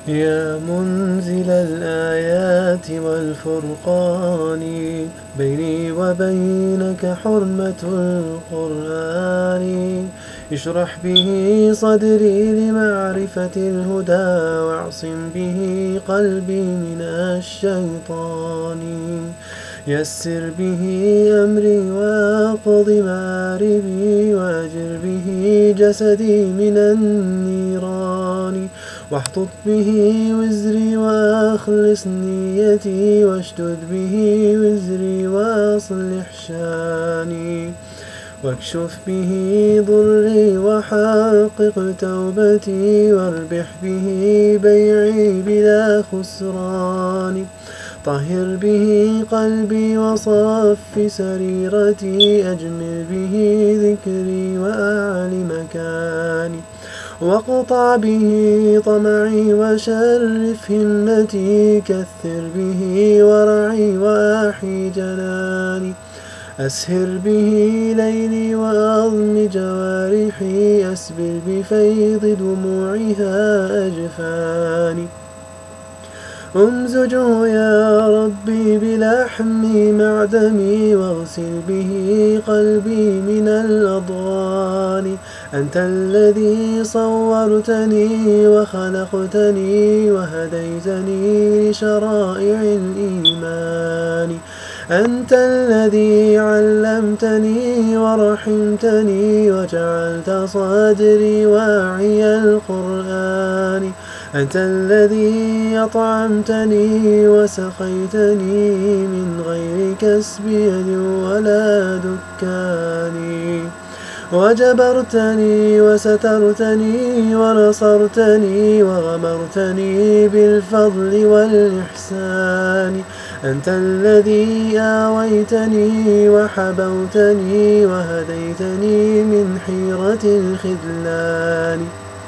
يا منزل الآيات والفرقان، بيني وبينك حرمة القرآن. اشرح به صدري لمعرفة الهدى، واعصم به قلبي من الشيطان. يسر به أمري واقض مآربي، واجر به جسدي من النيران. واحطط به وزري واخلص نيتي، واشدد به وزري واصلح شاني. واكشف به ضري وحقق توبتي، واربح به بيعي بلا خسران. طهر به قلبي وصف سريرتي، أجمل به ذكري وأعل مكاني. واقطع به طمعي وشرف همتي، كثر به ورعي وأحي جناني. أسهر به ليلي وأضم جوارحي، أسبل بفيض دموعها أجفاني. أمزجه يا ربي بلحم معدمي، واغسل به قلبي من الأضغان. أنت الذي صورتني وخلقتني، وهديتني لشرائع الإيمان. أنت الذي علمتني ورحمتني، وجعلت صدري واعي القرآن. أنت الذي أطعمتني وسقيتني من غير كسب يد ولا دكان. وجبرتني وسترتني ونصرتني، وغمرتني بالفضل والإحسان. أنت الذي آويتني وحبوتني، وهديتني من حيرة الخذلان.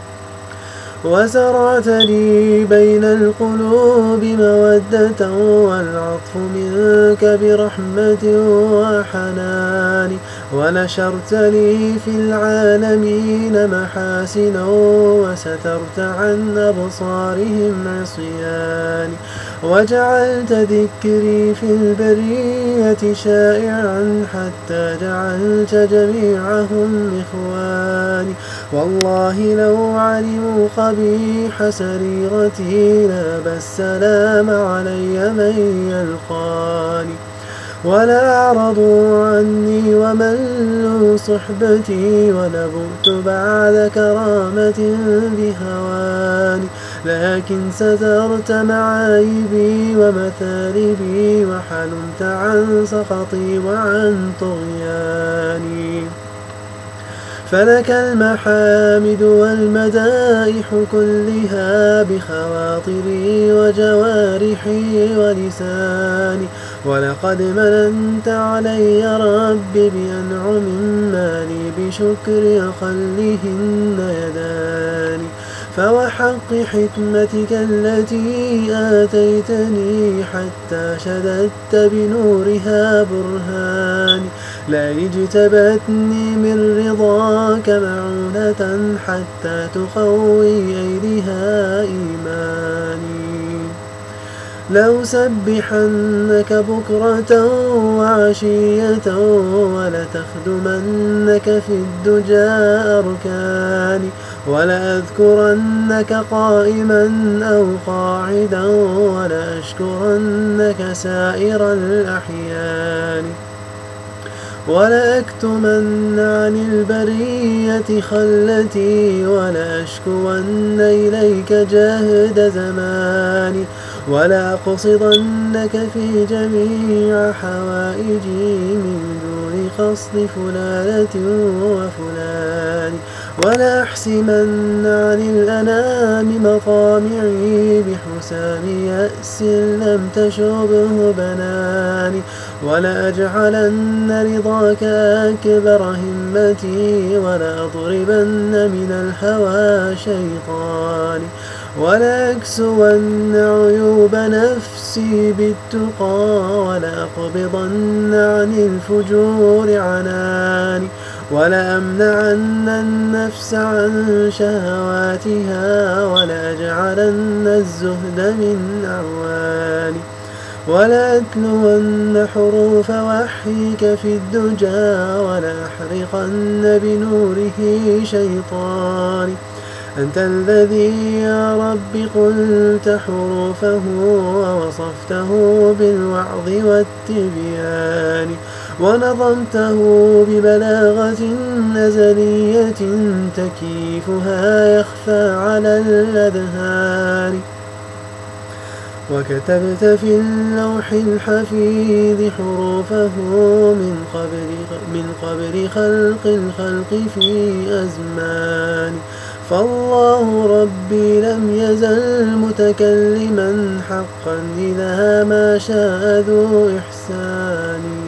وزرعت لي بين القلوب مودة، والعطف منك برحمة وحنان. ونشرت لي في العالمين محاسنا، وسترت عن أبصارهم عصياني. وجعلت ذكري في البرية شائعا، حتى جعلت جميعهم إخواني. والله لو علموا قبيح سريرتي، لابى السلام علي من يلقاني. ولا أعرضوا عني وملوا صحبتي، ولبؤت بعد كرامة بهواني. لكن سترت معايبي ومثالبي، وحلمت عن سخطي وعن طغياني. فلك المحامد والمدائح كلها، بخواطري وجوارحي ولساني. ولقد مننت علي ربي بأنعم، ما لي بشكر أقلهن يداني. فوحق حكمتك التي آتيتني، حتى شددت بنورها برهاني. لا اجتبتني من رضاك معونة، حتى تقوي أيديها إيماني. لأسبحنك بكرة وعشية، ولتخدمنك في الدجى أركاني. ولأذكرنك قائما أو قاعدا، ولأشكرنك سائر الأحيان. ولأكتمن عن البرية خلتي، ولأشكون إليك جهد زماني. ولأقصدنك في جميع حوائجي، من دون قصد فلانة وفلان. ولأحسمن عن الأنام مطامعي، بحسام يأس لم تشبه بناني. ولأجعلن رضاك أكبر همتي، ولأضربن من الهوى شيطاني. ولأكسون عيوب نفسي بالتقى، ولأقبضن عن الفجور عناني. ولأمنعن النفس عن شهواتها ولأجعلن الزهد من أعواني ولأتلون حروف وحيك في الدجى ولأحرقن بنوره شيطاني أنت الذي يا رب قلت حروفه ووصفته بالوعظ والتبيان ونظمته ببلاغة نزلية تكييفها يخفى على الأذهان وكتبت في اللوح الحفيظ حروفه من قبل خلق الخلق في أزمان فالله ربي لم يزل متكلما حقا إذا ما شاء ذو إحسان